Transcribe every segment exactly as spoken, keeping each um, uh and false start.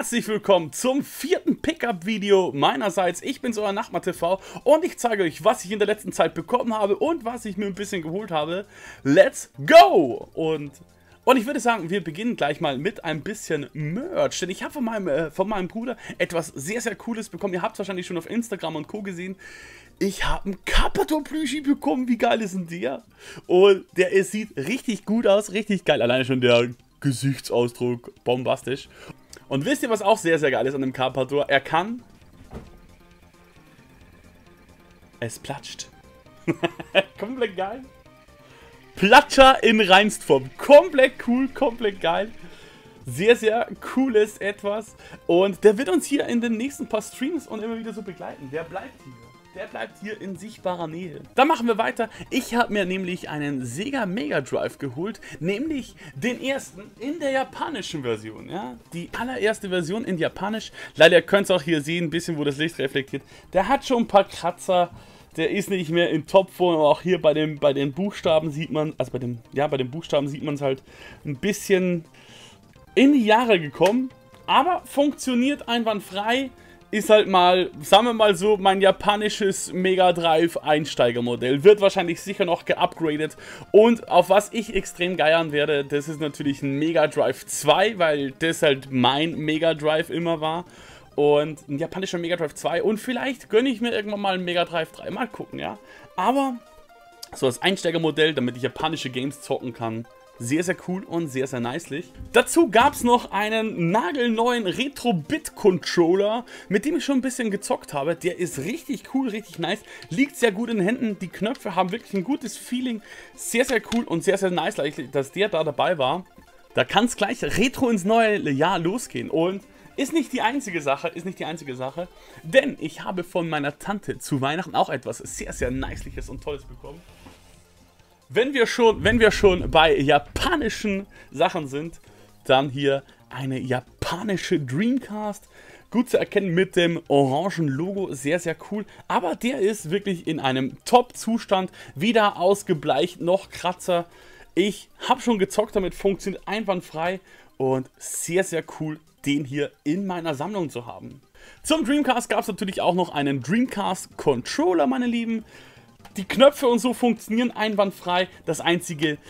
Herzlich willkommen zum vierten Pickup-Video meinerseits. Ich bin's, euer Nachbar T V, und ich zeige euch, was ich in der letzten Zeit bekommen habe und was ich mir ein bisschen geholt habe. Let's go! Und, und ich würde sagen, wir beginnen gleich mal mit ein bisschen Merch, denn ich habe von meinem, äh, von meinem Bruder etwas sehr, sehr Cooles bekommen. Ihr habt es wahrscheinlich schon auf Instagram und Co. gesehen. Ich habe einen Carpador-Plüschi bekommen. Wie geil ist denn der? Und der ist, sieht richtig gut aus, richtig geil. Alleine schon der Gesichtsausdruck, bombastisch. Und wisst ihr, was auch sehr, sehr geil ist an dem Carpador? Er kann... Es platscht. Komplett geil. Platscher in Reinstform. Komplett cool, komplett geil. Sehr, sehr cooles etwas. Und der wird uns hier in den nächsten paar Streams und immer wieder so begleiten. Der bleibt hier. Der bleibt hier in sichtbarer Nähe. Dann machen wir weiter. Ich habe mir nämlich einen Sega Mega Drive geholt, nämlich den ersten in der japanischen Version. Ja? Die allererste Version in Japanisch. Leider, ihr könnt es auch hier sehen, ein bisschen, wo das Licht reflektiert. Der hat schon ein paar Kratzer. Der ist nicht mehr in Topform, aber auch hier bei, dem, bei den Buchstaben sieht man, also bei dem, ja, bei den Buchstaben sieht man es halt ein bisschen in die Jahre gekommen. Aber funktioniert einwandfrei. Ist halt mal, sagen wir mal so, mein japanisches Mega Drive Einsteigermodell. Wird wahrscheinlich sicher noch geupgradet. Und auf was ich extrem geiern werde, das ist natürlich ein Mega Drive zwei, weil das halt mein Mega Drive immer war. Und ein japanischer Mega Drive zwei. Und vielleicht gönne ich mir irgendwann mal ein Mega Drive drei. Mal gucken, ja. Aber so als Einsteigermodell, damit ich japanische Games zocken kann. Sehr, sehr cool und sehr, sehr nicely. Dazu gab es noch einen nagelneuen Retro-Bit-Controller, mit dem ich schon ein bisschen gezockt habe. Der ist richtig cool, richtig nice. Liegt sehr gut in den Händen. Die Knöpfe haben wirklich ein gutes Feeling. Sehr, sehr cool und sehr, sehr nice, dass der da dabei war. Da kann es gleich retro ins neue Jahr losgehen. Und ist nicht die einzige Sache, ist nicht die einzige Sache. Denn ich habe von meiner Tante zu Weihnachten auch etwas sehr, sehr niceliches und Tolles bekommen. Wenn wir schon, wenn wir schon bei japanischen Sachen sind, dann hier eine japanische Dreamcast. Gut zu erkennen mit dem orangen Logo, sehr, sehr cool. Aber der ist wirklich in einem Top-Zustand, weder ausgebleicht noch Kratzer. Ich habe schon gezockt damit, funktioniert einwandfrei und sehr, sehr cool, den hier in meiner Sammlung zu haben. Zum Dreamcast gab es natürlich auch noch einen Dreamcast Controller, meine Lieben. Die Knöpfe und so funktionieren einwandfrei. Das einzige,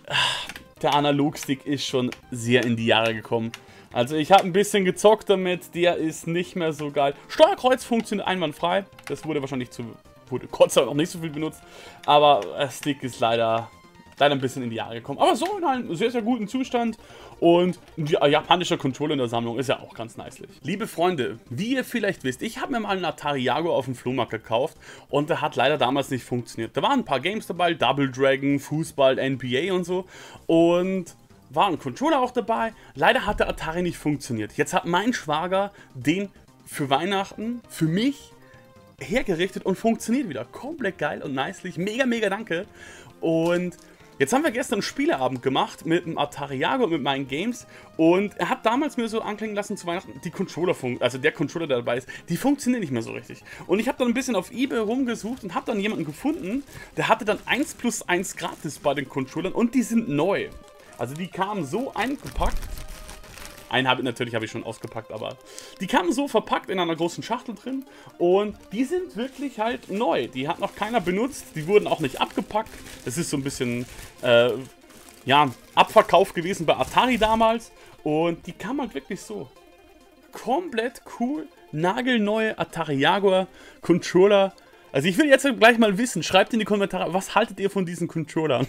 der Analogstick ist schon sehr in die Jahre gekommen. Also ich habe ein bisschen gezockt damit, der ist nicht mehr so geil. Steuerkreuz funktioniert einwandfrei. Das wurde wahrscheinlich zu, wurde Gott sei Dank noch nicht so viel benutzt. Aber der Stick ist leider, leider ein bisschen in die Jahre gekommen. Aber so in einem sehr, sehr guten Zustand. Und ein japanischer Controller in der Sammlung ist ja auch ganz nicely. Liebe Freunde, wie ihr vielleicht wisst, ich habe mir mal einen Atari Jaguar auf dem Flohmarkt gekauft und der hat leider damals nicht funktioniert. Da waren ein paar Games dabei, Double Dragon, Fußball, N B A und so, und war ein Controller auch dabei. Leider hat der Atari nicht funktioniert. Jetzt hat mein Schwager den für Weihnachten für mich hergerichtet und funktioniert wieder. Komplett geil und nicely. Mega, mega danke. Und jetzt haben wir gestern einen Spieleabend gemacht mit dem Atari Jaguar und mit meinen Games, und er hat damals mir so anklingen lassen zu Weihnachten, die Controller, also der Controller, der dabei ist, die funktionieren nicht mehr so richtig. Und ich habe dann ein bisschen auf eBay rumgesucht und habe dann jemanden gefunden, der hatte dann eins plus eins gratis bei den Controllern und die sind neu. Also die kamen so eingepackt. Einen habe ich natürlich habe ich schon ausgepackt, aber die kamen so verpackt in einer großen Schachtel drin und die sind wirklich halt neu. Die hat noch keiner benutzt, die wurden auch nicht abgepackt. Das ist so ein bisschen, äh, ja, Abverkauf gewesen bei Atari damals, und die kamen halt wirklich so. Komplett cool, nagelneue Atari Jaguar Controller. Also ich will jetzt gleich mal wissen, schreibt in die Kommentare, was haltet ihr von diesen Controllern?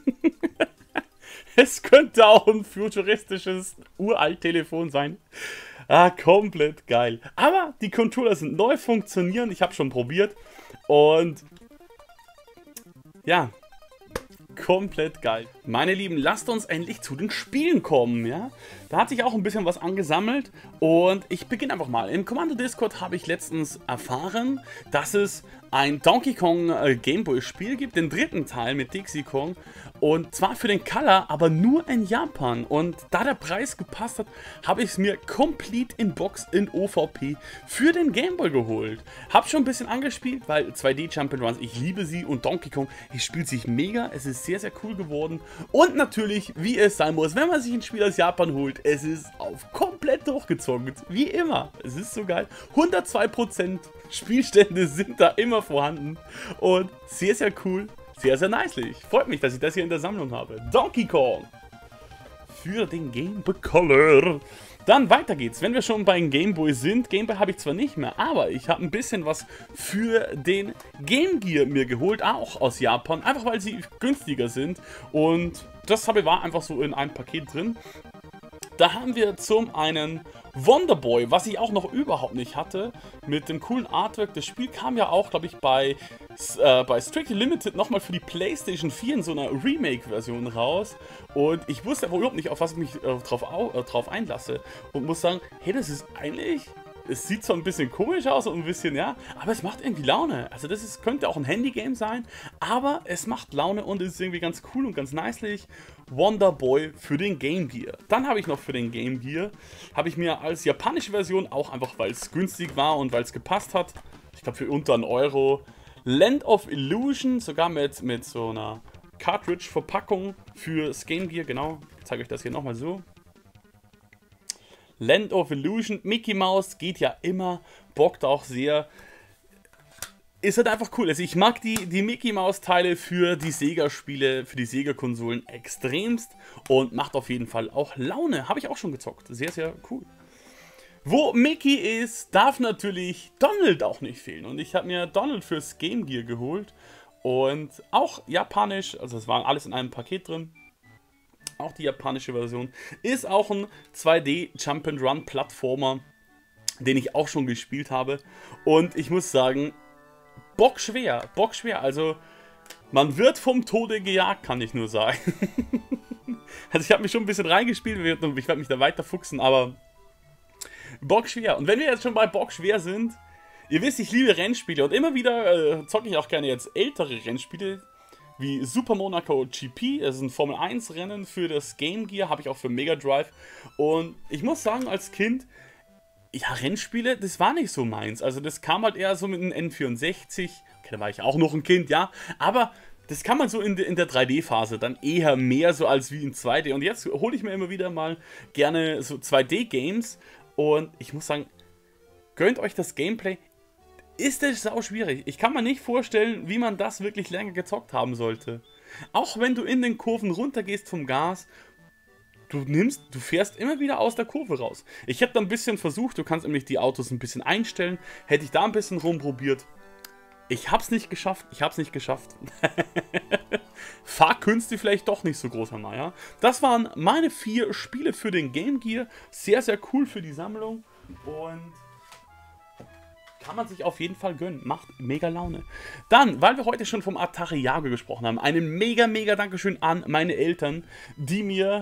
Es könnte auch ein futuristisches Uralt-Telefon sein. Ah, komplett geil. Aber die Controller sind neu, funktionieren. Ich habe schon probiert. Und ja, komplett geil. Meine Lieben, lasst uns endlich zu den Spielen kommen, ja? Da hat sich auch ein bisschen was angesammelt und ich beginne einfach mal. Im Kommando Discord habe ich letztens erfahren, dass es ein Donkey Kong äh, Gameboy Spiel gibt, den dritten Teil mit Dixie Kong, und zwar für den Color, aber nur in Japan. Und da der Preis gepasst hat, habe ich es mir komplett in Box in O V P für den Gameboy geholt. Hab schon ein bisschen angespielt, weil zwei D Jump'n'Runs, ich liebe sie, und Donkey Kong, es spielt sich mega, es ist sehr, sehr cool geworden. Und natürlich, wie es sein muss, wenn man sich ein Spiel aus Japan holt, es ist auf komplett durchgezogen, wie immer. Es ist so geil. hundertzwei Prozent Spielstände sind da immer vorhanden und sehr, sehr cool, sehr, sehr nicely. Freut mich, dass ich das hier in der Sammlung habe. Donkey Kong für den Game Boy Color. Dann weiter geht's, wenn wir schon beim Game Boy sind. Game Boy habe ich zwar nicht mehr, aber ich habe ein bisschen was für den Game Gear mir geholt, auch aus Japan, einfach weil sie günstiger sind, und das habe, war einfach so in einem Paket drin. Da haben wir zum einen Wonder Boy, was ich auch noch überhaupt nicht hatte, mit dem coolen Artwork. Das Spiel kam ja auch, glaube ich, bei, äh, bei Strictly Limited nochmal für die PlayStation vier in so einer Remake-Version raus. Und ich wusste aber überhaupt nicht, auf was ich mich äh, drauf, äh, drauf einlasse. Und muss sagen, hey, das ist eigentlich... Es sieht zwar ein bisschen komisch aus und ein bisschen, ja, aber es macht irgendwie Laune. Also das ist, könnte auch ein Handy-Game sein, aber es macht Laune und ist irgendwie ganz cool und ganz nicely. Wonder Boy für den Game Gear. Dann habe ich noch für den Game Gear, habe ich mir als japanische Version, auch einfach weil es günstig war und weil es gepasst hat, ich glaube für unter einen Euro, Land of Illusion, sogar mit, mit so einer Cartridge-Verpackung fürs Game Gear, genau. Ich zeige euch das hier nochmal so. Land of Illusion, Mickey Mouse geht ja immer, bockt auch sehr. Ist halt einfach cool. Also ich mag die, die Mickey Mouse Teile für die Sega-Spiele, für die Sega-Konsolen extremst und macht auf jeden Fall auch Laune. Habe ich auch schon gezockt. Sehr, sehr cool. Wo Mickey ist, darf natürlich Donald auch nicht fehlen. Und ich habe mir Donald fürs Game Gear geholt und auch japanisch, also es war alles in einem Paket drin. Auch die japanische Version. Ist auch ein zwei D Jump'n'Run Plattformer, den ich auch schon gespielt habe. Und ich muss sagen, bockschwer, bockschwer. Also, man wird vom Tode gejagt, kann ich nur sagen. Also, ich habe mich schon ein bisschen reingespielt. Ich werde mich da weiter fuchsen, aber bockschwer. Und wenn wir jetzt schon bei bockschwer sind, ihr wisst, ich liebe Rennspiele. Und immer wieder äh, zocke ich auch gerne jetzt ältere Rennspiele, wie Super Monaco G P, das ist ein Formel eins Rennen für das Game Gear, habe ich auch für Mega Drive. Und ich muss sagen, als Kind, ja, Rennspiele, das war nicht so meins. Also das kam halt eher so mit einem N vierundsechzig, okay, da war ich auch noch ein Kind, ja, aber das kann man so in, de, in der drei D Phase dann eher mehr so als wie in zwei D. Und jetzt hole ich mir immer wieder mal gerne so zwei D Games und ich muss sagen, gönnt euch das Gameplay. Ist es sau schwierig. Ich kann mir nicht vorstellen, wie man das wirklich länger gezockt haben sollte. Auch wenn du in den Kurven runtergehst vom Gas, du nimmst, du fährst immer wieder aus der Kurve raus. Ich habe da ein bisschen versucht, du kannst nämlich die Autos ein bisschen einstellen. Hätte ich da ein bisschen rumprobiert. Ich hab's nicht geschafft. Ich hab's nicht geschafft. Fahrkünste vielleicht doch nicht so groß, Herr Meier. Das waren meine vier Spiele für den Game Gear. Sehr, sehr cool für die Sammlung. Und kann man sich auf jeden Fall gönnen. Macht mega Laune. Dann, weil wir heute schon vom Atari Jaguar gesprochen haben, einen mega, mega Dankeschön an meine Eltern, die mir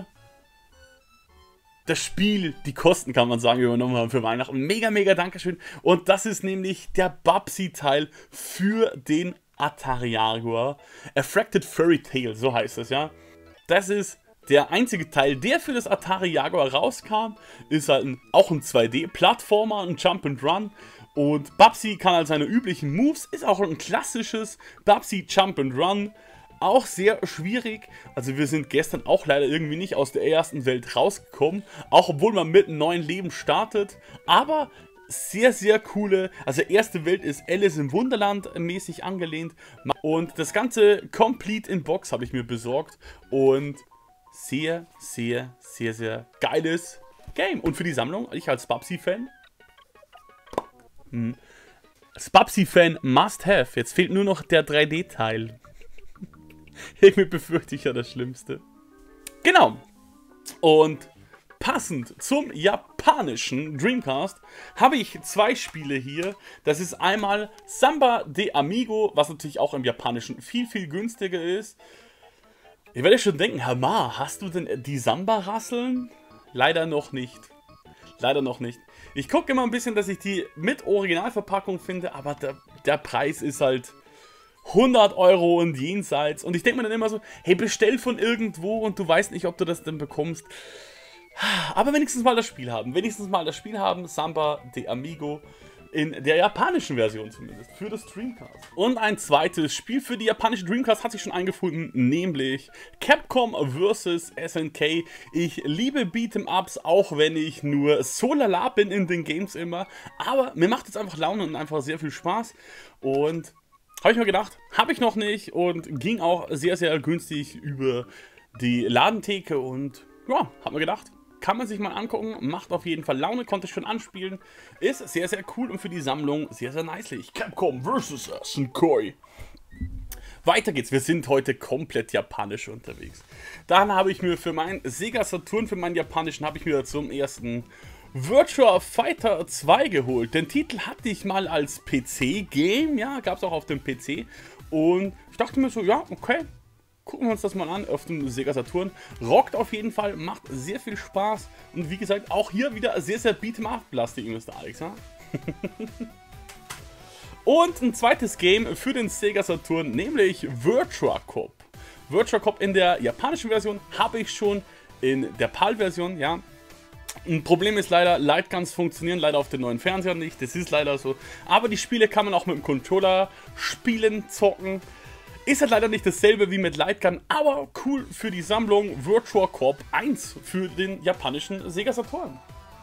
das Spiel, die Kosten, kann man sagen, übernommen haben für Weihnachten. Mega, mega Dankeschön. Und das ist nämlich der Babsi-Teil für den Atari Jaguar. A Fractured Fairy Tale, so heißt es, ja. Das ist der einzige Teil, der für das Atari Jaguar rauskam. Ist halt ein, auch ein zwei D Plattformer, ein Jump'n'Run. Und Babsi kann halt seine üblichen Moves, ist auch ein klassisches Babsi Jump'n'Run, auch sehr schwierig. Also wir sind gestern auch leider irgendwie nicht aus der ersten Welt rausgekommen, auch obwohl man mit einem neuen Leben startet, aber sehr, sehr coole, also erste Welt ist Alice im Wunderland mäßig angelehnt und das Ganze complete in Box habe ich mir besorgt und sehr, sehr, sehr, sehr geiles Game. Und für die Sammlung, ich als Babsi-Fan, Hm. Babsi-Fan must have. Jetzt fehlt nur noch der drei D Teil. Irgendwie befürchte ich ja das Schlimmste. Genau. Und passend zum japanischen Dreamcast habe ich zwei Spiele hier. Das ist einmal Samba de Amigo, was natürlich auch im Japanischen viel, viel günstiger ist. Ihr werdet schon denken, Herr Ma, hast du denn die Samba-Rasseln? Leider noch nicht. Leider noch nicht. Ich gucke immer ein bisschen, dass ich die mit Originalverpackung finde, aber der, der Preis ist halt hundert Euro und jenseits. Und ich denke mir dann immer so, hey, bestell von irgendwo und du weißt nicht, ob du das denn bekommst. Aber wenigstens mal das Spiel haben. Wenigstens mal das Spiel haben. Samba de Amigo. In der japanischen Version zumindest. Für das Dreamcast. Und ein zweites Spiel für die japanische Dreamcast hat sich schon eingefunden. Nämlich Capcom versus. S N K. Ich liebe Beat'em-Ups, auch wenn ich nur so lala bin in den Games immer. Aber mir macht es einfach Laune und einfach sehr viel Spaß. Und habe ich mir gedacht, habe ich noch nicht. Und ging auch sehr, sehr günstig über die Ladentheke. Und ja, habe mir gedacht, kann man sich mal angucken, macht auf jeden Fall Laune, konnte ich schon anspielen, ist sehr, sehr cool und für die Sammlung sehr, sehr nicely. Capcom versus. S N K. Weiter geht's, wir sind heute komplett japanisch unterwegs. Dann habe ich mir für meinen Sega Saturn, für meinen japanischen, habe ich mir zum ersten Virtua Fighter zwei geholt. Den Titel hatte ich mal als P C-Game, ja, gab es auch auf dem P C. Und ich dachte mir so, ja, okay, gucken wir uns das mal an auf dem Sega Saturn. Rockt auf jeden Fall, macht sehr viel Spaß. Und wie gesagt, auch hier wieder sehr, sehr Beat'em-up-lastig, Mister Alex. Ja? Und ein zweites Game für den Sega Saturn, nämlich Virtua Cop. Virtua Cop in der japanischen Version habe ich schon, in der PAL-Version, ja. Ein Problem ist leider, Lightguns funktionieren leider auf den neuen Fernsehern nicht. Das ist leider so. Aber die Spiele kann man auch mit dem Controller spielen, zocken. Ist halt leider nicht dasselbe wie mit Lightgun, aber cool für die Sammlung. Virtua Cop eins für den japanischen Sega Saturn.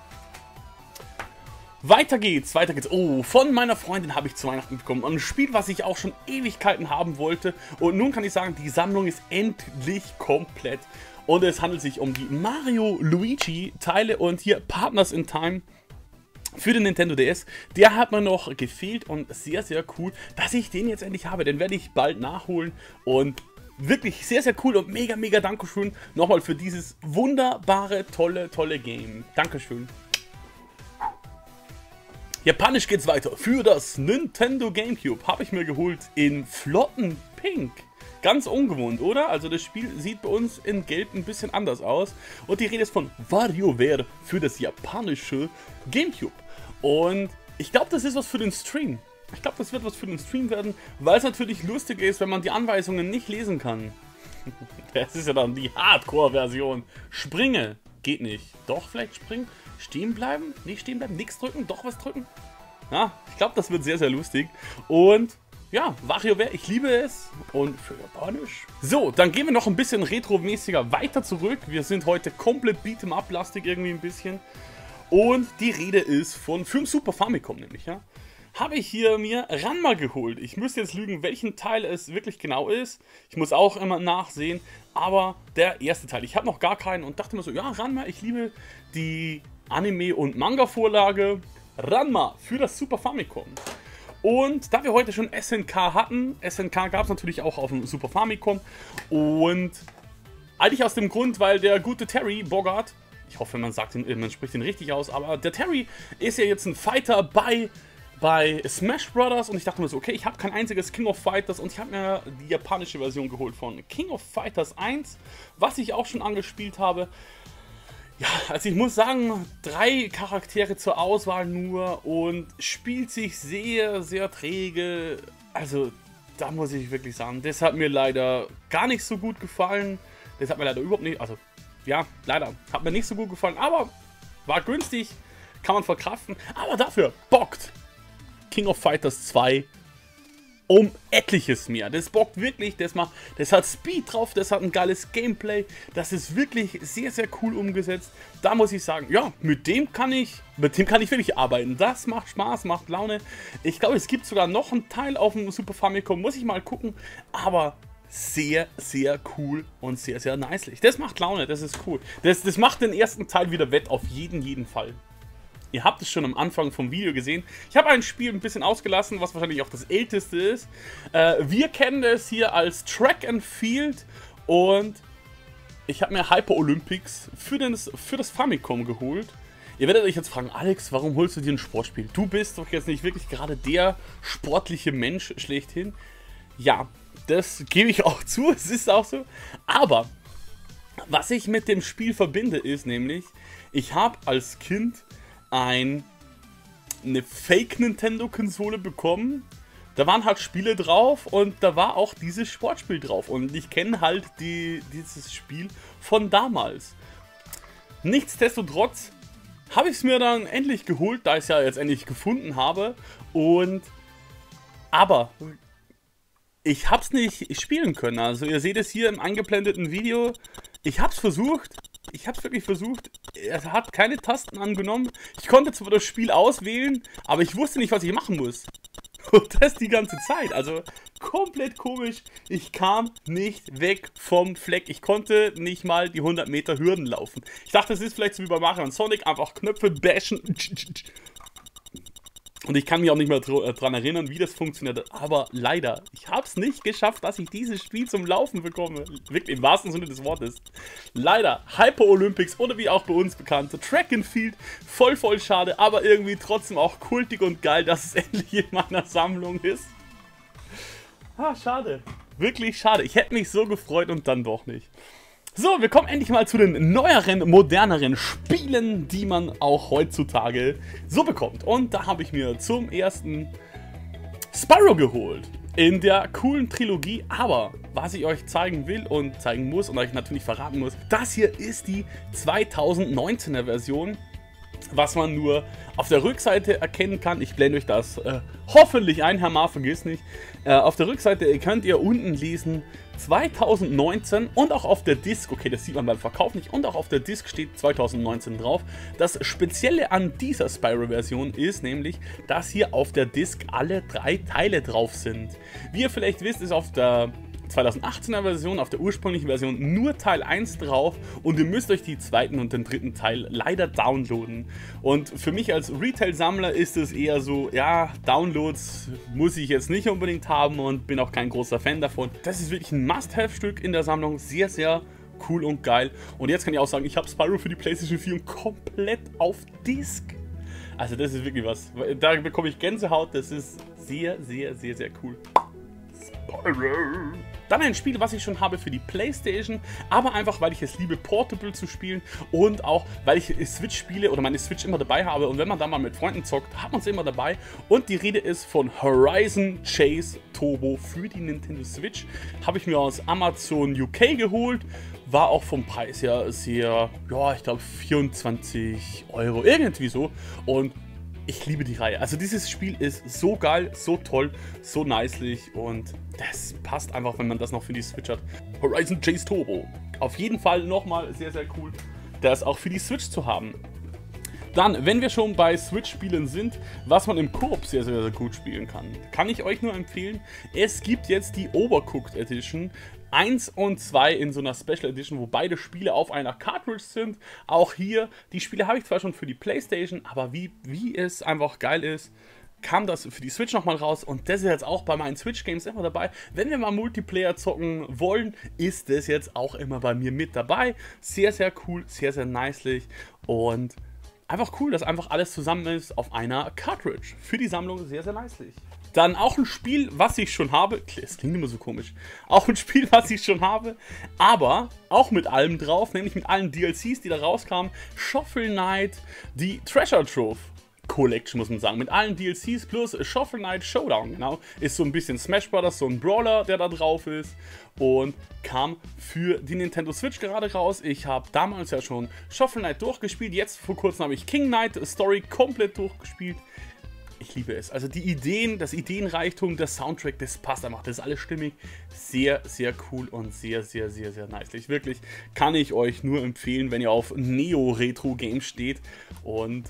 Weiter geht's, weiter geht's. Oh, von meiner Freundin habe ich zu Weihnachten bekommen. Ein Spiel, was ich auch schon Ewigkeiten haben wollte. Und nun kann ich sagen, die Sammlung ist endlich komplett. Und es handelt sich um die Mario Luigi Teile und hier Partners in Time. Für den Nintendo D S, der hat mir noch gefehlt und sehr, sehr cool, dass ich den jetzt endlich habe. Den werde ich bald nachholen und wirklich sehr, sehr cool und mega, mega Dankeschön nochmal für dieses wunderbare, tolle, tolle Game. Dankeschön. Japanisch geht's weiter. Für das Nintendo GameCube habe ich mir geholt in flotten Pink. Ganz ungewohnt, oder? Also das Spiel sieht bei uns in Gelb ein bisschen anders aus. Und die Rede ist von WarioWare für das japanische GameCube. Und ich glaube, das ist was für den Stream. Ich glaube, das wird was für den Stream werden, weil es natürlich lustig ist, wenn man die Anweisungen nicht lesen kann. Das ist ja dann die Hardcore-Version. Springe. Geht nicht. Doch, vielleicht springen. Stehen bleiben. Nicht stehen bleiben. Nichts drücken. Doch was drücken. Ja, ich glaube, das wird sehr, sehr lustig. Und ja, WarioWare, ich liebe es. Und für Japanisch. So, dann gehen wir noch ein bisschen retromäßiger weiter zurück. Wir sind heute komplett Beat'em-up-lastig irgendwie ein bisschen. Und die Rede ist von, für den Super Famicom nämlich, ja, habe ich hier mir Ranma geholt. Ich müsste jetzt lügen, welchen Teil es wirklich genau ist. Ich muss auch immer nachsehen, aber der erste Teil. Ich habe noch gar keinen und dachte mir so, ja, Ranma, ich liebe die Anime- und Manga-Vorlage. Ranma für das Super Famicom. Und da wir heute schon S N K hatten, S N K gab es natürlich auch auf dem Super Famicom. Und eigentlich aus dem Grund, weil der gute Terry Bogard, ich hoffe, man sagt ihn, man spricht ihn richtig aus, aber der Terry ist ja jetzt ein Fighter bei, bei Smash Brothers und ich dachte mir so, okay, ich habe kein einziges King of Fighters und ich habe mir die japanische Version geholt von King of Fighters eins, was ich auch schon angespielt habe. Ja, also ich muss sagen, drei Charaktere zur Auswahl nur und spielt sich sehr, sehr träge. Also da muss ich wirklich sagen, das hat mir leider gar nicht so gut gefallen. Das hat mir leider überhaupt nicht, also ja, leider, hat mir nicht so gut gefallen, aber war günstig, kann man verkraften, aber dafür bockt King of Fighters zwei um etliches mehr. Das bockt wirklich, das macht, das hat Speed drauf, das hat ein geiles Gameplay, das ist wirklich sehr, sehr cool umgesetzt. Da muss ich sagen, ja, mit dem kann ich, mit dem kann ich wirklich arbeiten. Das macht Spaß, macht Laune. Ich glaube, es gibt sogar noch einen Teil auf dem Super Famicom, muss ich mal gucken, aber sehr, sehr cool und sehr, sehr nicely. Das macht Laune, das ist cool. Das, das macht den ersten Teil wieder wett, auf jeden, jeden Fall. Ihr habt es schon am Anfang vom Video gesehen. Ich habe ein Spiel ein bisschen ausgelassen, was wahrscheinlich auch das älteste ist. Äh, wir kennen es hier als Track and Field und ich habe mir Hyper Olympics für, den, für das Famicom geholt. Ihr werdet euch jetzt fragen, Alex, warum holst du dir ein Sportspiel? Du bist doch jetzt nicht wirklich gerade der sportliche Mensch schlechthin. Ja, das gebe ich auch zu, es ist auch so. Aber was ich mit dem Spiel verbinde, ist nämlich, ich habe als Kind ein, eine Fake-Nintendo-Konsole bekommen da waren halt Spiele drauf und da war auch dieses Sportspiel drauf. Und ich kenne halt die, dieses Spiel von damals. Nichtsdestotrotz habe ich es mir dann endlich geholt, da ich es ja jetzt endlich gefunden habe. Und aber ich habe es nicht spielen können. Also ihr seht es hier im eingeblendeten Video. Ich habe es versucht. Ich habe es wirklich versucht. Er hat keine Tasten angenommen. Ich konnte zwar das Spiel auswählen, aber ich wusste nicht, was ich machen muss. Und das die ganze Zeit. Also komplett komisch. Ich kam nicht weg vom Fleck. Ich konnte nicht mal die hundert Meter Hürden laufen. Ich dachte, das ist vielleicht so wie bei Mario und Sonic. Einfach Knöpfe bashen. Und ich kann mich auch nicht mehr daran erinnern, wie das funktioniert. Aber leider, ich habe es nicht geschafft, dass ich dieses Spiel zum Laufen bekomme. Wirklich im wahrsten Sinne des Wortes. Leider, Hyper Olympics oder wie auch bei uns bekannt, Track and Field, voll, voll schade. Aber irgendwie trotzdem auch kultig und geil, dass es endlich in meiner Sammlung ist. Ah, schade. Wirklich schade. Ich hätte mich so gefreut und dann doch nicht. So, wir kommen endlich mal zu den neueren, moderneren Spielen, die man auch heutzutage so bekommt. Und da habe ich mir zum ersten Spyro geholt. In der coolen Trilogie. Aber was ich euch zeigen will und zeigen muss und euch natürlich verraten muss, das hier ist die zweitausendneunzehner Version. Was man nur auf der Rückseite erkennen kann. Ich blende euch das äh, hoffentlich ein, Herr Ma, vergiss nicht. Äh, auf der Rückseite könnt ihr unten lesen zweitausendneunzehn und auch auf der Disc, okay, das sieht man beim Verkauf nicht, und auch auf der Disc steht zweitausendneunzehn drauf. Das Spezielle an dieser Spyro-Version ist nämlich, dass hier auf der Disc alle drei Teile drauf sind. Wie ihr vielleicht wisst, ist auf der zweitausendachtzehner Version, auf der ursprünglichen Version nur Teil eins drauf und ihr müsst euch die zweiten und den dritten Teil leider downloaden. Und für mich als Retail-Sammler ist es eher so, ja, Downloads muss ich jetzt nicht unbedingt haben und bin auch kein großer Fan davon. Das ist wirklich ein Must-Have-Stück in der Sammlung, sehr, sehr cool und geil. Und jetzt kann ich auch sagen, ich habe Spyro für die PlayStation vier komplett auf Disc. Also das ist wirklich was, da bekomme ich Gänsehaut, das ist sehr, sehr, sehr, sehr cool. Spyro. Dann ein Spiel, was ich schon habe für die PlayStation, aber einfach, weil ich es liebe, Portable zu spielen und auch, weil ich Switch spiele oder meine Switch immer dabei habe und wenn man da mal mit Freunden zockt, hat man es immer dabei. Und die Rede ist von Horizon Chase Turbo für die Nintendo Switch. Habe ich mir aus Amazon U K geholt, war auch vom Preis her sehr, ja, ich glaube vierundzwanzig Euro, irgendwie so. Und ich liebe die Reihe. Also dieses Spiel ist so geil, so toll, so nicely und das passt einfach, wenn man das noch für die Switch hat. Horizon Chase Turbo. Auf jeden Fall nochmal sehr, sehr cool, das auch für die Switch zu haben. Dann, wenn wir schon bei Switch-Spielen sind, was man im Koop sehr, sehr, sehr gut spielen kann, kann ich euch nur empfehlen, es gibt jetzt die Overcooked Edition eins und zwei in so einer Special Edition, wo beide Spiele auf einer Cartridge sind. Auch hier, die Spiele habe ich zwar schon für die PlayStation, aber wie, wie es einfach geil ist, kam das für die Switch nochmal raus und das ist jetzt auch bei meinen Switch-Games immer dabei. Wenn wir mal Multiplayer zocken wollen, ist das jetzt auch immer bei mir mit dabei. Sehr, sehr cool, sehr, sehr nicely und einfach cool, dass einfach alles zusammen ist auf einer Cartridge. Für die Sammlung sehr, sehr nicely. Dann auch ein Spiel, was ich schon habe. Es klingt immer so komisch. Auch ein Spiel, was ich schon habe. Aber auch mit allem drauf. Nämlich mit allen D L Cs, die da rauskamen. Shovel Knight, die Treasure Trove Collection, muss man sagen. Mit allen D L Cs plus Shovel Knight Showdown, genau. Ist so ein bisschen Smash Brothers, so ein Brawler, der da drauf ist. Und kam für die Nintendo Switch gerade raus. Ich habe damals ja schon Shovel Knight durchgespielt. Jetzt vor kurzem habe ich King Knight Story komplett durchgespielt. Ich liebe es. Also die Ideen, das Ideenreichtum, der Soundtrack, das passt einfach. Das ist alles stimmig. Sehr, sehr cool und sehr, sehr, sehr, sehr nice. Wirklich kann ich euch nur empfehlen, wenn ihr auf Neo-Retro-Games steht. Und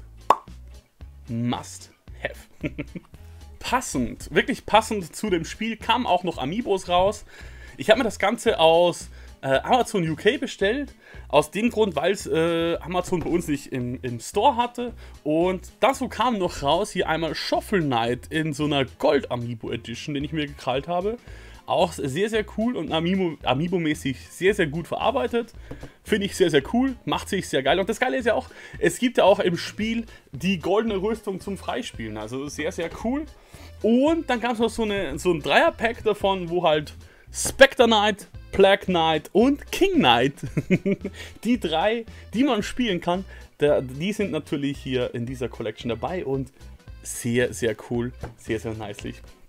must have. Passend, wirklich passend zu dem Spiel kamen auch noch Amiibos raus. Ich habe mir das Ganze aus äh, Amazon U K bestellt. Aus dem Grund, weil es äh, Amazon bei uns nicht im, im Store hatte. Und dazu kam noch raus hier einmal Shovel Knight in so einer Gold Amiibo Edition, den ich mir gekrallt habe. Auch sehr, sehr cool und Amiibo-mäßig sehr, sehr gut verarbeitet. Finde ich sehr, sehr cool. Macht sich sehr geil. Und das Geile ist ja auch, es gibt ja auch im Spiel die goldene Rüstung zum Freispielen. Also sehr, sehr cool. Und dann gab es noch so, eine, so ein Dreier-Pack davon, wo halt Spectre Knight, Black Knight und King Knight, die drei, die man spielen kann, der, die sind natürlich hier in dieser Collection dabei und sehr, sehr cool, sehr, sehr nicely.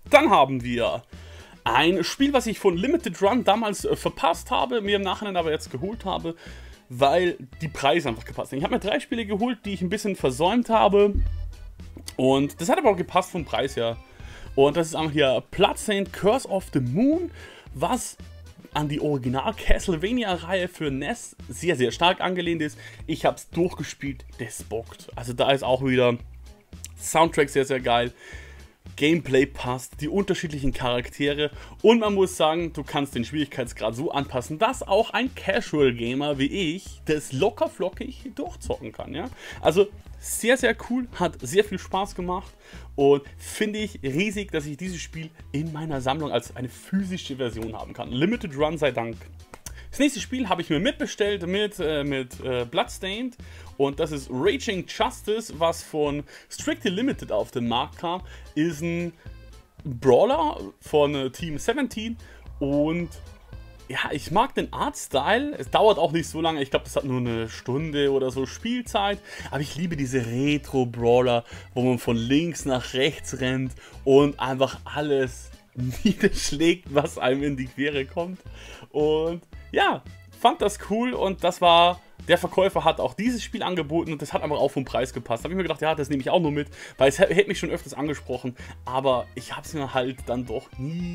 Dann haben wir ein Spiel, was ich von Limited Run damals äh, verpasst habe, mir im Nachhinein aber jetzt geholt habe, weil die Preise einfach gepasst haben. Ich habe mir drei Spiele geholt, die ich ein bisschen versäumt habe. Und das hat aber auch gepasst vom Preis her. Und das ist einmal hier Bloodstained Curse of the Moon, was an die Original Castlevania-Reihe für N E S sehr, sehr stark angelehnt ist. Ich habe es durchgespielt, das bockt. Also da ist auch wieder Soundtrack sehr, sehr geil. Gameplay passt, die unterschiedlichen Charaktere und man muss sagen, du kannst den Schwierigkeitsgrad so anpassen, dass auch ein Casual Gamer wie ich das locker flockig durchzocken kann, ja. Also sehr, sehr cool, hat sehr viel Spaß gemacht und finde ich riesig, dass ich dieses Spiel in meiner Sammlung als eine physische Version haben kann. Limited Run sei Dank. Das nächste Spiel habe ich mir mitbestellt mit, äh, mit äh, Bloodstained und das ist Raging Justice, was von Strictly Limited auf den Markt kam. Ist ein Brawler von äh, Team siebzehn und ja, ich mag den Artstyle. Es dauert auch nicht so lange, ich glaube, das hat nur eine Stunde oder so Spielzeit. Aber ich liebe diese Retro-Brawler, wo man von links nach rechts rennt und einfach alles niederschlägt, was einem in die Quere kommt. Und ja, fand das cool und das war, der Verkäufer hat auch dieses Spiel angeboten und das hat einfach auch vom Preis gepasst. Da habe ich mir gedacht, ja, das nehme ich auch nur mit, weil es hätte mich schon öfters angesprochen, aber ich habe es mir halt dann doch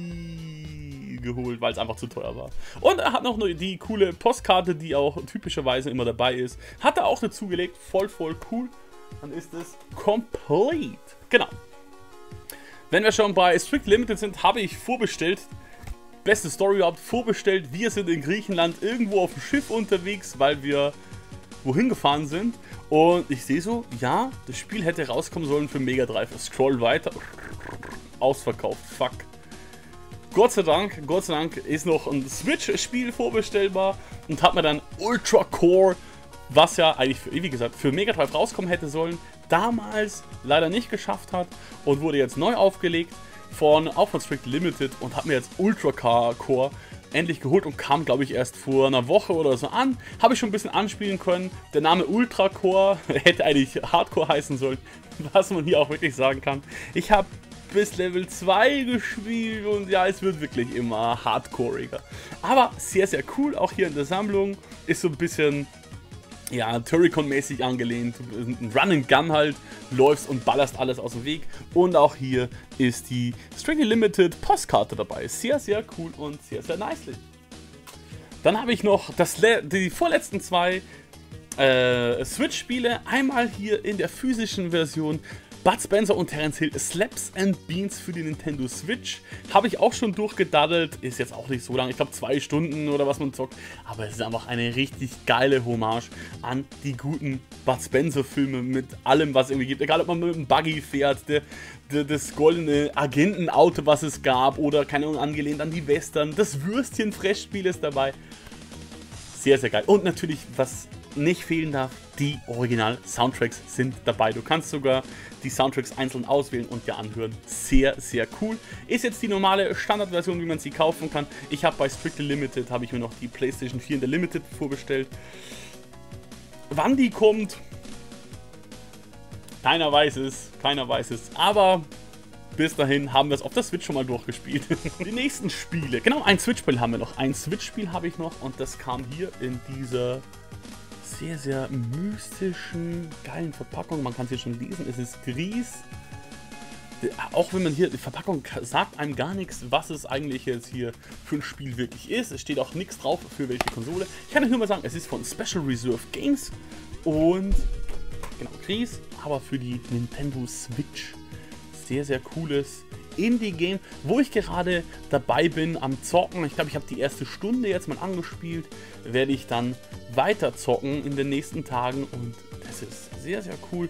nie geholt, weil es einfach zu teuer war. Und er hat noch die coole Postkarte, die auch typischerweise immer dabei ist, hat er auch dazu gelegt, voll, voll cool. Dann ist es complete. Genau. Wenn wir schon bei Strict Limited sind, habe ich vorbestellt. Beste Story überhaupt, vorbestellt. Wir sind in Griechenland irgendwo auf dem Schiff unterwegs, weil wir wohin gefahren sind. Und ich sehe so, ja, das Spiel hätte rauskommen sollen für Mega Drive. Scroll weiter. Ausverkauft. Fuck. Gott sei Dank, Gott sei Dank ist noch ein Switch-Spiel vorbestellbar und hat mir dann Ultra Core, was ja eigentlich, für, wie gesagt, für Mega Drive rauskommen hätte sollen, damals leider nicht geschafft hat und wurde jetzt neu aufgelegt. Von, auch von Strict Limited und habe mir jetzt Ultra Core endlich geholt und kam, glaube ich, erst vor einer Woche oder so an. Habe ich schon ein bisschen anspielen können. Der Name Ultra Core hätte eigentlich Hardcore heißen sollen, was man hier auch wirklich sagen kann. Ich habe bis Level zwei gespielt und ja, es wird wirklich immer hardcoreiger. Aber sehr, sehr cool, auch hier in der Sammlung. Ist so ein bisschen, ja, Turrican-mäßig angelehnt. Ein Run-and-Gun halt, läufst und ballerst alles aus dem Weg. Und auch hier ist die Strictly Limited Postkarte dabei. Sehr, sehr cool und sehr, sehr nicely. Dann habe ich noch das die vorletzten zwei äh, Switch-Spiele. Einmal hier in der physischen Version Bud Spencer und Terence Hill Slaps and Beans für die Nintendo Switch. Habe ich auch schon durchgedaddelt. Ist jetzt auch nicht so lang. Ich glaube zwei Stunden oder was man zockt. Aber es ist einfach eine richtig geile Hommage an die guten Bud Spencer Filme mit allem, was es irgendwie gibt. Egal, ob man mit einem Buggy fährt, der, der, das goldene Agentenauto, was es gab. Oder, keine Ahnung, angelehnt an die Western. Das Würstchen-Fressspiel ist dabei. Sehr, sehr geil. Und natürlich, was nicht fehlen darf, die Original-Soundtracks sind dabei. Du kannst sogar die Soundtracks einzeln auswählen und dir anhören. Sehr, sehr cool. Ist jetzt die normale Standardversion, wie man sie kaufen kann. Ich habe bei Strictly Limited, habe ich mir noch die PlayStation vier in der Limited vorbestellt. Wann die kommt, keiner weiß es, keiner weiß es. Aber bis dahin haben wir es auf der Switch schon mal durchgespielt. Die nächsten Spiele, genau, ein Switch-Spiel haben wir noch. Ein Switch-Spiel habe ich noch und das kam hier in dieser sehr, sehr mystischen, geilen Verpackung. Man kann es hier schon lesen. Es ist Gris. Auch wenn man hier, die Verpackung sagt einem gar nichts, was es eigentlich jetzt hier für ein Spiel wirklich ist. Es steht auch nichts drauf, für welche Konsole. Ich kann euch nur mal sagen, es ist von Special Reserve Games und genau, Gris, aber für die Nintendo Switch. Sehr, sehr cooles Indie-Game, wo ich gerade dabei bin am Zocken. Ich glaube, ich habe die erste Stunde jetzt mal angespielt. Werde ich dann weiter zocken in den nächsten Tagen und das ist sehr, sehr cool.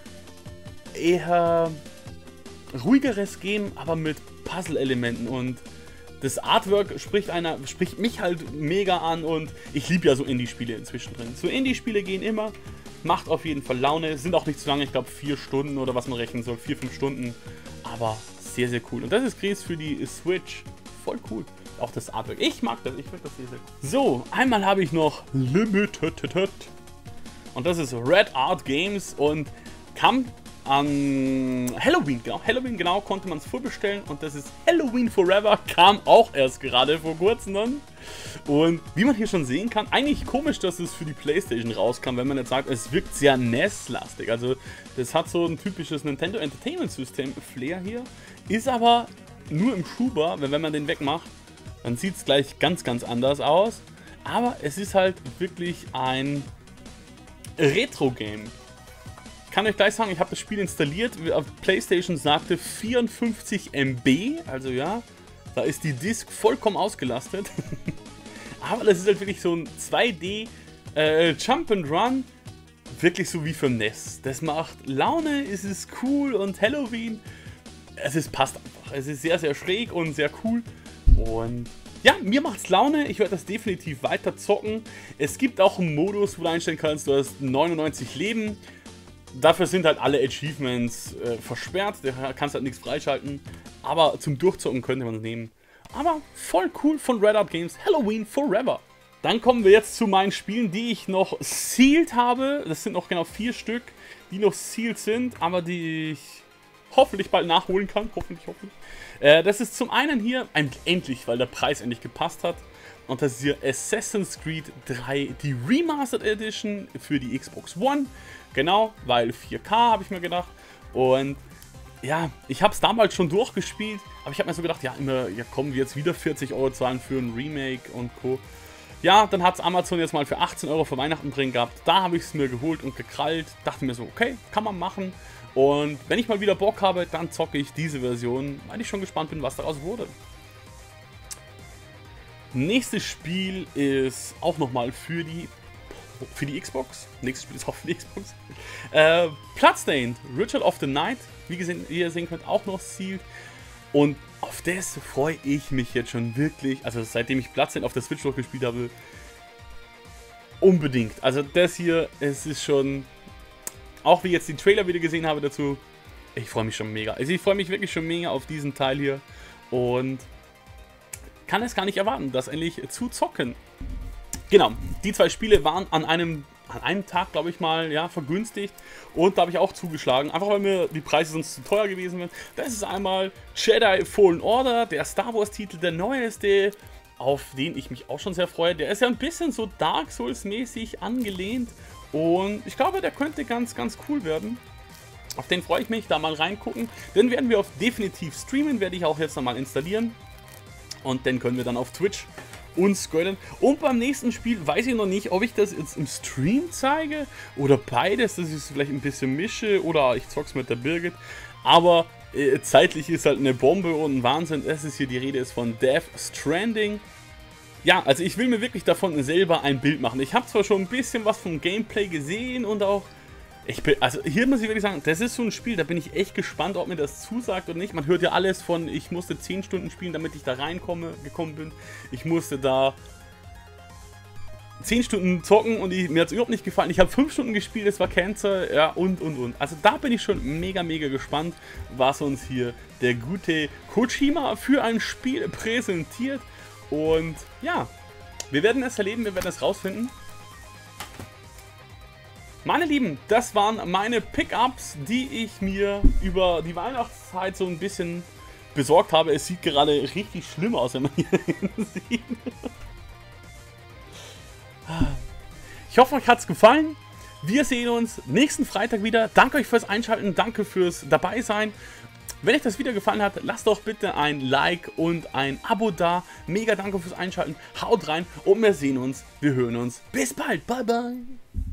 Eher ruhigeres Game, aber mit Puzzle-Elementen und das Artwork spricht, einer, spricht mich halt mega an und ich liebe ja so Indie-Spiele inzwischen drin. So Indie-Spiele gehen immer, macht auf jeden Fall Laune, sind auch nicht zu lange, ich glaube vier Stunden oder was man rechnen soll, vier, fünf Stunden, aber sehr, sehr cool. Und das ist Gris für die Switch, voll cool. Auch das Artwork, ich mag das, ich finde das sehr, sehr cool. So, einmal habe ich noch Limited und das ist Red Art Games und kam an Halloween, genau, Halloween, genau, konnte man es vorbestellen und das ist Halloween Forever, kam auch erst gerade vor kurzem dann. Und wie man hier schon sehen kann, eigentlich komisch, dass es für die PlayStation rauskam, wenn man jetzt sagt, es wirkt sehr N E S-lastig. Also das hat so ein typisches Nintendo Entertainment System Flair hier, ist aber nur im Schuber, wenn, wenn man den wegmacht, dann sieht es gleich ganz, ganz anders aus. Aber es ist halt wirklich ein Retro-Game. Kann euch gleich sagen, ich habe das Spiel installiert, auf PlayStation sagte vierundfünfzig Megabyte, also ja, da ist die Disk vollkommen ausgelastet. Aber das ist halt wirklich so ein zwei D äh, Jump and Run, wirklich so wie für N E S. Das macht Laune, es ist cool und Halloween, es ist, passt einfach. Es ist sehr, sehr schräg und sehr cool und ja, mir macht's Laune, ich werde das definitiv weiter zocken. Es gibt auch einen Modus, wo du einstellen kannst, du hast neunundneunzig Leben. Dafür sind halt alle Achievements äh, versperrt, da kannst halt nichts freischalten. Aber zum Durchzocken könnte man es nehmen. Aber voll cool von Red Up Games, Halloween Forever. Dann kommen wir jetzt zu meinen Spielen, die ich noch sealed habe. Das sind noch genau vier Stück, die noch sealed sind, aber die ich hoffentlich bald nachholen kann. Hoffentlich, hoffentlich. Äh, das ist zum einen hier, ein, endlich, weil der Preis endlich gepasst hat. Und das ist hier Assassin's Creed drei, die Remastered Edition für die Xbox One. Genau, weil vier K habe ich mir gedacht. Und ja, ich habe es damals schon durchgespielt, aber ich habe mir so gedacht, ja, immer, ja kommen wir jetzt wieder vierzig Euro zahlen für ein Remake und Co. Ja, dann hat es Amazon jetzt mal für achtzehn Euro für Weihnachten drin gehabt. Da habe ich es mir geholt und gekrallt. Dachte mir so, okay, kann man machen. Und wenn ich mal wieder Bock habe, dann zocke ich diese Version, weil ich schon gespannt bin, was daraus wurde. Nächstes Spiel ist auch nochmal für die für die Xbox. Nächstes Spiel ist auch für die Xbox. Äh, Bloodstained, Ritual of the Night. Wie, gesehen, wie ihr sehen könnt, auch noch sealed. Und auf das freue ich mich jetzt schon wirklich. Also seitdem ich Bloodstained auf der Switch durchgespielt habe, unbedingt. Also das hier, es ist schon, auch wie ich jetzt die Trailer wieder gesehen habe dazu, ich freue mich schon mega. Also ich freue mich wirklich schon mega auf diesen Teil hier. Und kann es gar nicht erwarten, das endlich zu zocken. Genau, die zwei Spiele waren an einem, an einem Tag, glaube ich mal, ja, vergünstigt. Und da habe ich auch zugeschlagen, einfach weil mir die Preise sonst zu teuer gewesen wären. Das ist einmal Jedi Fallen Order, der Star Wars Titel, der neueste, auf den ich mich auch schon sehr freue. Der ist ja ein bisschen so Dark Souls mäßig angelehnt. Und ich glaube, der könnte ganz, ganz cool werden. Auf den freue ich mich, da mal reingucken. Den werden wir auf definitiv streamen, werde ich auch jetzt nochmal installieren. Und den können wir dann auf Twitch uns gönnen. Und beim nächsten Spiel weiß ich noch nicht, ob ich das jetzt im Stream zeige oder beides, dass ich es vielleicht ein bisschen mische oder ich zock's mit der Birgit. Aber äh, zeitlich ist halt eine Bombe und ein Wahnsinn. Das ist hier, die Rede ist von Death Stranding. Ja, also ich will mir wirklich davon selber ein Bild machen. Ich habe zwar schon ein bisschen was vom Gameplay gesehen und auch Ich bin, also hier muss ich wirklich sagen, das ist so ein Spiel, da bin ich echt gespannt, ob mir das zusagt oder nicht. Man hört ja alles von, ich musste zehn Stunden spielen, damit ich da reinkomme, gekommen bin. Ich musste da zehn Stunden zocken und ich, mir hat es überhaupt nicht gefallen. Ich habe fünf Stunden gespielt, es war Cancer, ja, und, und, und. Also da bin ich schon mega, mega gespannt, was uns hier der gute Kojima für ein Spiel präsentiert. Und ja, wir werden es erleben, wir werden es rausfinden. Meine Lieben, das waren meine Pickups, die ich mir über die Weihnachtszeit so ein bisschen besorgt habe. Es sieht gerade richtig schlimm aus, wenn man hier sieht. Ich hoffe, euch hat es gefallen. Wir sehen uns nächsten Freitag wieder. Danke euch fürs Einschalten, danke fürs Dabeisein. Wenn euch das Video gefallen hat, lasst doch bitte ein Like und ein Abo da. Mega danke fürs Einschalten. Haut rein und wir sehen uns, wir hören uns. Bis bald. Bye, bye.